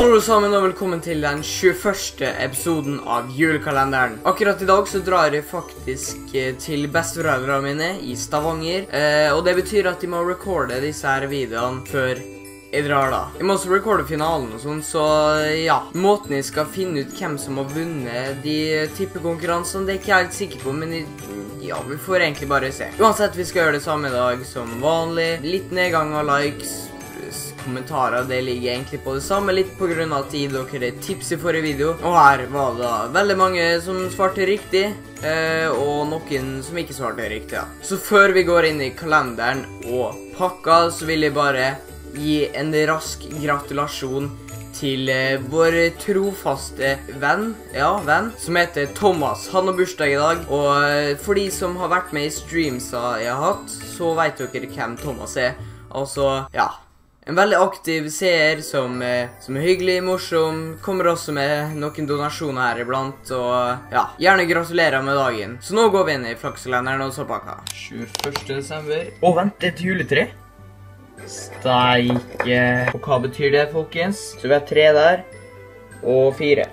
Hallo sammen og velkommen til den 21. episoden av julekalenderen. Akkurat i dag så drar jeg faktisk til besteforeldrene mine i Stavanger. Og det betyr at de må recorde disse her videoene før jeg drar da. Jeg må også recorde finalen og sånn, så ja. Måten jeg skal finne ut hvem som har vunnet de tippekonkurransene, det er ikke jeg helt sikker på, men ja, vi får egentlig bare se. Uansett, vi skal gjøre det samme i dag som vanlig. Litt nedgang av likes, kommentarer, det ligger egentlig på det samme, litt på grunn av at jeg gitt dere tips i forrige video. Og her var det veldig mange som svarte riktig, og noen som ikke svarte riktig, ja. Så før vi går inn i kalenderen og pakka, så vil jeg bare gi en rask gratulasjon til vår trofaste venn, som heter Thomas. Han har bursdag i dag, og for de som har vært med i streamsa jeg har hatt, så vet dere hvem Thomas er. Altså, ja. En veldig aktiv seer som er hyggelig, morsom, kommer også med noen donasjoner her iblant, og ja, gjerne gratulerer med dagen. Så nå går vi inn i flakskalenderen og så pakka. 21. desember. Å, vent, det er et juletre. Steike. Og hva betyr det, folkens? Så vi har 3 der, og 4.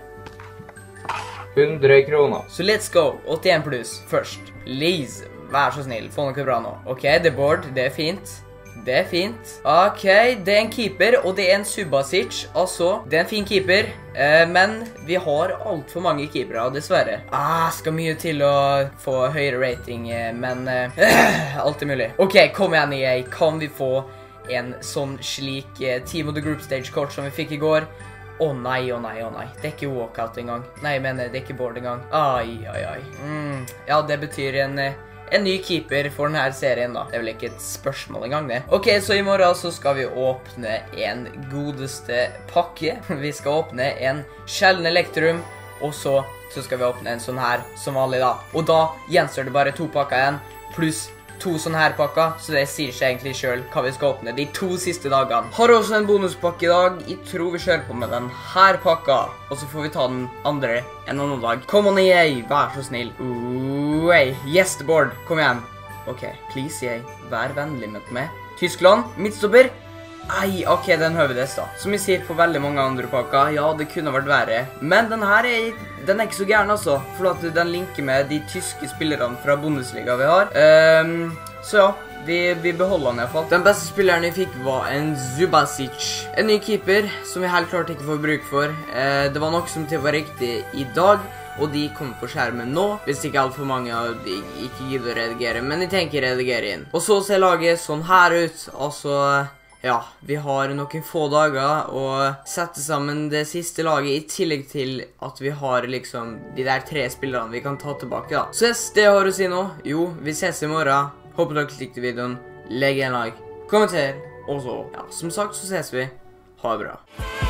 100 kroner. Så let's go. 81 pluss først. Please, vær så snill, få noe bra nå. Ok, det er board, det er fint. Det er fint. Ok, det er en keeper, og det er en Subasic. Altså, det er en fin keeper, men vi har alt for mange keepere, dessverre. Skal mye til å få høyere rating, men alt er mulig. Ok, kom igjen, EA. Kan vi få en sånn slik Team of the Group Stage-kort som vi fikk i går? Å nei, å nei, å nei. Det er ikke walkout engang. Nei, jeg mener, det er ikke board engang. Ai. Ja, det betyr en ny keeper for denne serien da. Det er vel ikke et spørsmål engang det. Ok, så i morgen så skal vi åpne en godeste pakke. Vi skal åpne en sjelden elektrum, og så skal vi åpne en sånn her som vanlig da. Og da gjenstår det bare 2 pakker igjen, pluss 2 sånne her pakker, så det sier seg egentlig selv hva vi skal åpne de 2 siste dagene. Har også en bonuspakke i dag. Jeg tror vi kjører på med den her pakka, og så får vi ta den andre en annen dag. Kom on, EA, vær så snill. Yes, the board, kom igjen. Ok, please, EA, vær vennlig med meg. Tyskland, midtstopper. Ok, den høvedes da. Som jeg sier på veldig mange andre pakker, ja, det kunne vært verre. Men den her den er ikke så gæren altså, for at den linker med de tyske spillerne fra Bundesliga vi har. Så ja, vi beholder den i hvert fall. Den beste spilleren jeg fikk var en Subasic. En ny keeper, som vi helt klart ikke får bruk for. Det var nok som til var riktig i dag, og de kommer på skjermen nå, hvis ikke alt for mange ikke gidder å redigere, men jeg tenker redigere inn. Og så ser laget sånn her ut, altså... Ja, vi har noen få dager å sette sammen det siste laget, i tillegg til at vi har liksom de der 3 spillerne vi kan ta tilbake da. Så det har å si nå. Jo, vi ses i morgen. Håper dere likte videoen. Legg en like, kommenter, og så, ja, som sagt så ses vi. Ha det bra.